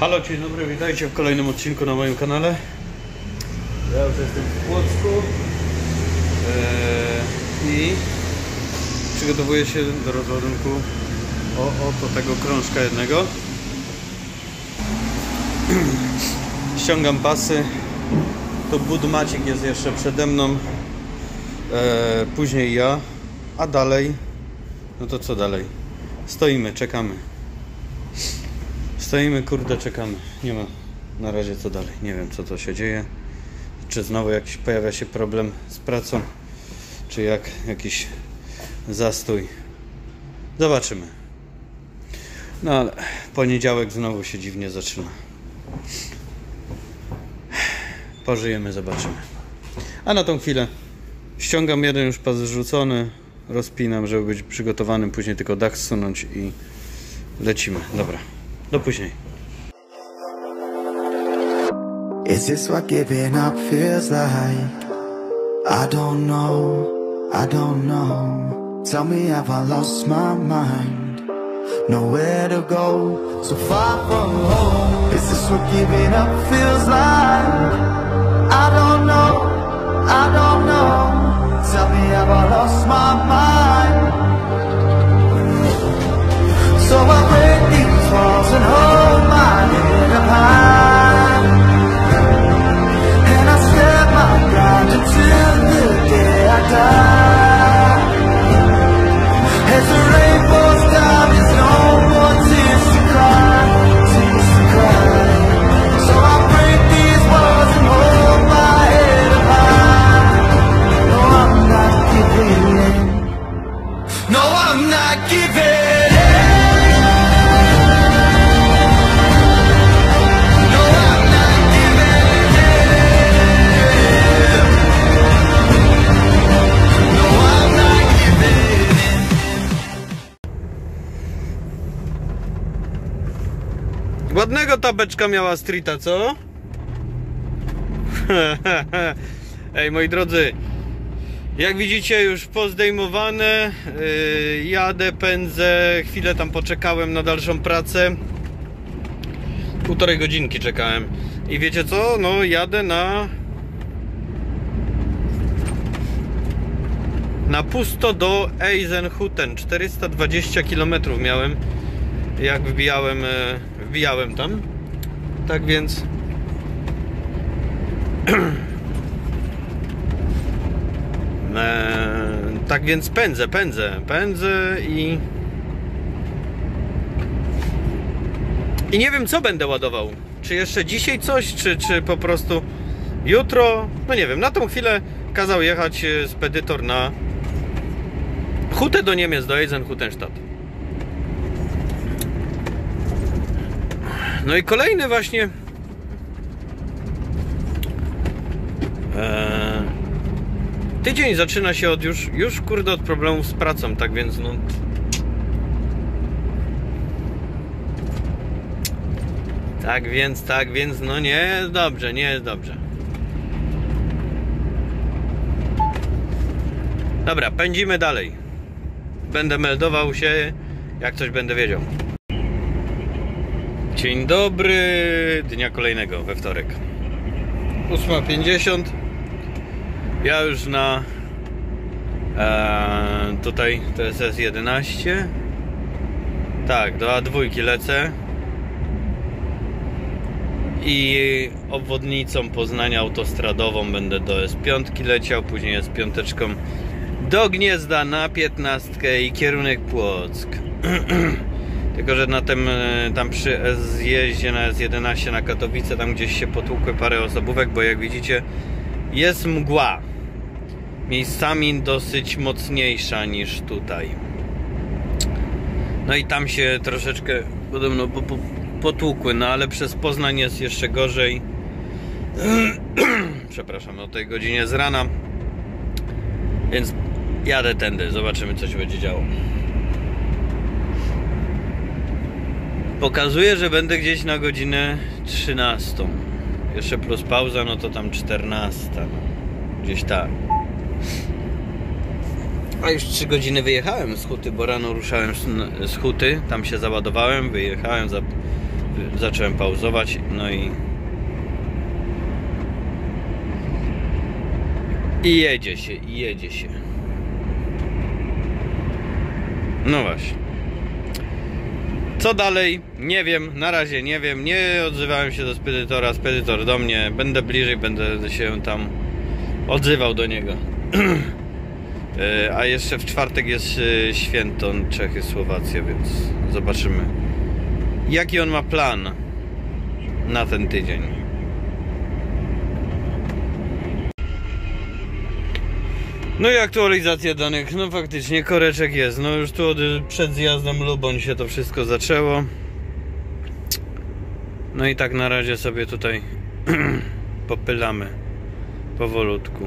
Halo, dzień dobry, witajcie w kolejnym odcinku na moim kanale. Ja już jestem w Płocku i przygotowuję się do rozładunku oto tego krążka jednego. Ściągam pasy, to Budmacik jest jeszcze przede mną, później ja, a dalej, no to co dalej? Stoimy, czekamy. Stoimy, kurde, czekamy. Nie ma na razie co dalej. Nie wiem, co to się dzieje. Czy znowu jakiś pojawia się problem z pracą, czy jakiś zastój. Zobaczymy. No ale poniedziałek znowu się dziwnie zaczyna. Pożyjemy, zobaczymy. A na tą chwilę ściągam jeden już pas zrzucony, rozpinam, żeby być przygotowanym, później tylko dach zsunąć i lecimy. Dobra. Do później. Is this what giving up feels like? I don't know, I don't know. Tell me, have I lost my mind? Nowhere to go, so far from home. Is this what giving up feels like? I don't know, I don't know. Tell me, have I lost my mind? So I break these walls and hold my head up high, and I set my ground until the day I die. As the rainbows down, there's no more tears to cry, tears to cry. So I break these walls and hold my head up high. No, I'm not giving in. No, I'm not giving in. Ładnego tabeczka miała streeta, co? Ej, moi drodzy, jak widzicie, już pozdejmowane. Jadę, pędzę. Chwilę tam poczekałem na dalszą pracę. Półtorej godzinki czekałem. I wiecie co? No, jadę na pusto do Eisenhütten. 420 km miałem, jak wbijałem tam. Tak więc tak więc pędzę i nie wiem, co będę ładował. Czy jeszcze dzisiaj coś, czy po prostu jutro. No nie wiem, na tą chwilę kazał jechać spedytor na hutę do Niemiec, do Eisenhüttenstadt. No i kolejny właśnie tydzień zaczyna się od już kurde od problemów z pracą, tak więc no tak więc no nie jest dobrze. Dobra, pędzimy dalej. Będę meldował się, jak coś będę wiedział. Dzień dobry, dnia kolejnego, we wtorek. 8:50. Ja już na tutaj to jest S11. Tak, do A2 lecę. I obwodnicą Poznania autostradową będę do S5 leciał, później S5 do Gniezna na 15 i kierunek Płock. Tylko że na tym, tam przy zjeździe na S11 na Katowice, tam gdzieś się potłukły parę osobówek, bo jak widzicie jest mgła. Miejscami dosyć mocniejsza niż tutaj. No i tam się troszeczkę podobno potłukły, no ale przez Poznań jest jeszcze gorzej. Przepraszam, o tej godzinie z rana. Więc jadę tędy, zobaczymy, co się będzie działo. Pokazuje, że będę gdzieś na godzinę 13. Jeszcze plus pauza, no to tam 14. No. Gdzieś tak. A już 3 godziny wyjechałem z huty, bo rano ruszałem z huty, tam się załadowałem, wyjechałem, zacząłem pauzować, no i jedzie się. No właśnie. Co dalej? Nie wiem, na razie nie wiem. Nie odzywałem się do spedytora, spedytor do mnie. Będę bliżej, będę się tam odzywał do niego. A jeszcze w czwartek jest święto Czechy, Słowacja, więc zobaczymy, jaki on ma plan na ten tydzień. No i aktualizacja danych, no faktycznie koreczek jest, no już tu przed zjazdem Luboń się to wszystko zaczęło. No i tak na razie sobie tutaj popylamy powolutku.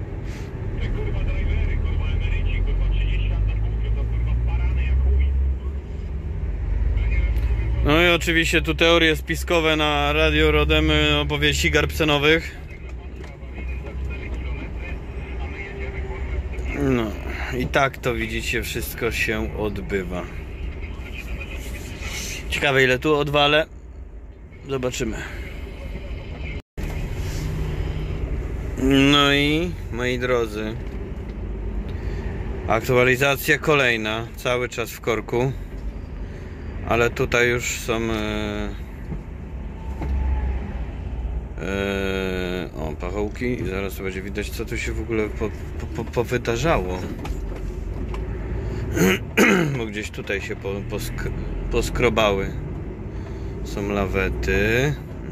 No i oczywiście tu teorie spiskowe na Radio Rodem, opowieści Garbsenowych. No i tak to widzicie, wszystko się odbywa. Ciekawe ile tu odwalę. Zobaczymy. No i moi drodzy, aktualizacja kolejna, cały czas w korku. Ale tutaj już są o, pachołki i zaraz będzie widać, co tu się w ogóle powydarzało. Bo gdzieś tutaj się poskrobały. Są lawety.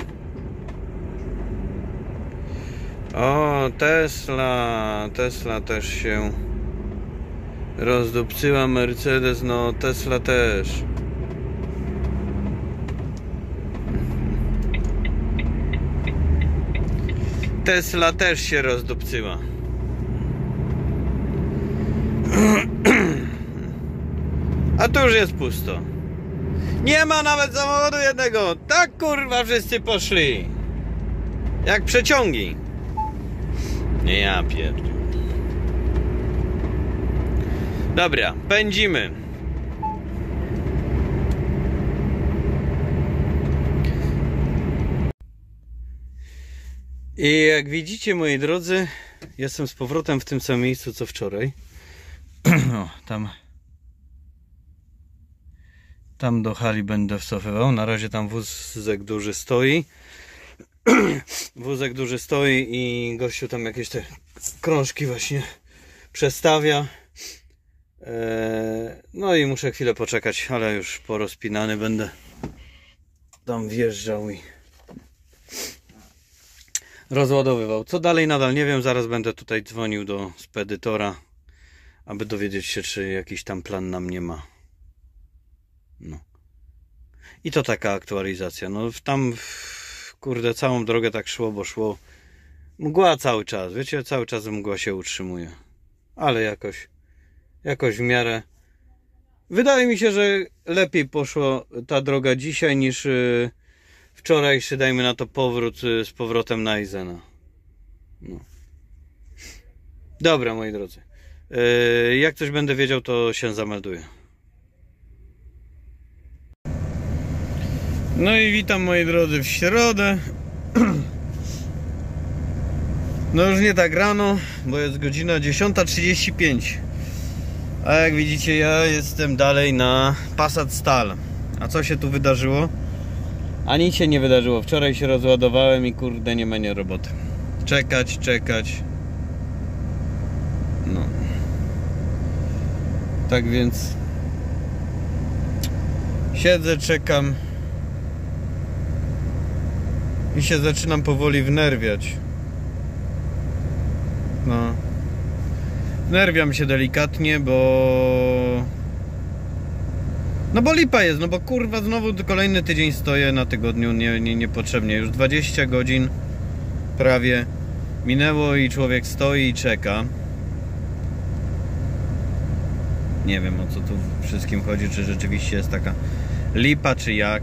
O, Tesla też się rozdupcyła, Mercedes, no Tesla też. Tesla też się rozdupcyła. A tu już jest pusto. Nie ma nawet samochodu jednego. Tak kurwa wszyscy poszli. Jak przeciągi. Nie, ja pierdolę. Dobra, pędzimy. I jak widzicie, moi drodzy, jestem z powrotem w tym samym miejscu co wczoraj. O, tam do hali będę wcofywał. Na razie tam wózek duży stoi. Wózek duży stoi i gościu tam jakieś te krążki właśnie przestawia. No i muszę chwilę poczekać, ale już porozpinany będę tam wjeżdżał i rozładowywał. Co dalej nadal nie wiem, zaraz będę tutaj dzwonił do spedytora, aby dowiedzieć się, czy jakiś tam plan na mnie ma. No. I to taka aktualizacja. No tam kurde całą drogę tak szło, bo szło mgła cały czas, wiecie, cały czas mgła się utrzymuje, ale jakoś w miarę wydaje mi się, że lepiej poszło ta droga dzisiaj niż wczorajszy, dajmy na to powrót z powrotem na Eisena. No. Dobra, moi drodzy, jak coś będę wiedział, to się zamelduję. No i witam, moi drodzy, w środę. No już nie tak rano, bo jest godzina 10:35. A jak widzicie, ja jestem dalej na Passat Stal. A co się tu wydarzyło? A nic się nie wydarzyło. Wczoraj się rozładowałem i kurde, nie ma roboty. Czekać. No. Tak więc siedzę, czekam i się zaczynam powoli wnerwiać. No. Wnerwiam się delikatnie, bo lipa jest, no bo kurwa znowu kolejny tydzień stoję na tygodniu niepotrzebnie. Już 20 godzin prawie minęło i człowiek stoi i czeka. Nie wiem, o co tu wszystkim chodzi, czy rzeczywiście jest taka lipa, czy jak.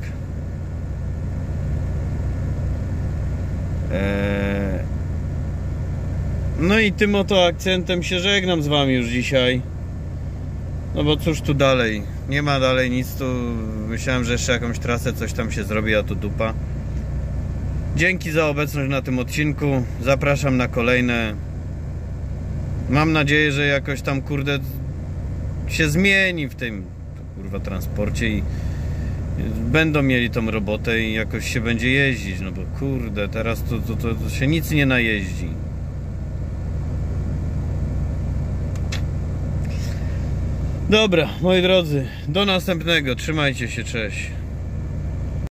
No i tym oto akcentem się żegnam z wami już dzisiaj. No bo cóż tu dalej. Nie ma dalej nic tu. Myślałem, że jeszcze jakąś trasę, coś tam się zrobi, a to dupa. Dzięki za obecność na tym odcinku. Zapraszam na kolejne. Mam nadzieję, że jakoś tam, kurde, się zmieni w tym, kurwa, transporcie i będą mieli tą robotę i jakoś się będzie jeździć, no bo kurde, teraz to się nic nie najeździ. Dobra, moi drodzy, do następnego. Trzymajcie się, cześć.